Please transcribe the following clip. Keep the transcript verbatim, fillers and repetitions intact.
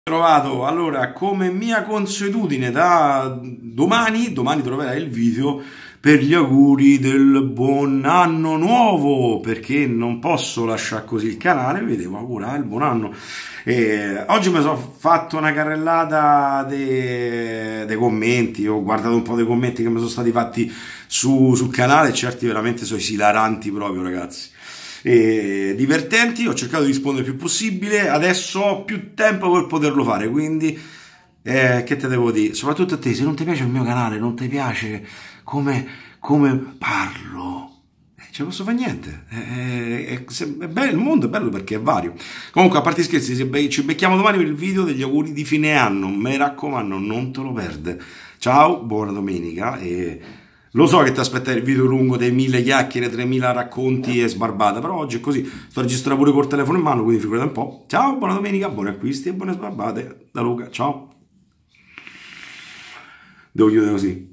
Trovato. Allora, come mia consuetudine, da domani, domani troverai il video per gli auguri del buon anno nuovo, perché non posso lasciare così il canale, vi devo augurare il buon anno. E oggi mi sono fatto una carrellata dei, dei commenti, ho guardato un po' dei commenti che mi sono stati fatti su, sul canale, e certi veramente sono esilaranti proprio, ragazzi. E divertenti, ho cercato di rispondere il più possibile, adesso ho più tempo per poterlo fare, quindi eh, che te devo dire? Soprattutto a te, se non ti piace il mio canale, non ti piace come, come parlo, eh, ce posso fare niente, eh, è, è bello, il mondo è bello perché è vario. Comunque, a parte scherzi, ci becchiamo domani per il video degli auguri di fine anno, mi raccomando, non te lo perde. Ciao, buona domenica. E lo so che ti aspettai il video lungo dei mille chiacchiere, tremila racconti e sbarbate, però oggi è così, sto registrando pure col telefono in mano, quindi figurate un po'. Ciao, buona domenica, buoni acquisti e buone sbarbate da Luca, ciao. Devo chiudere così.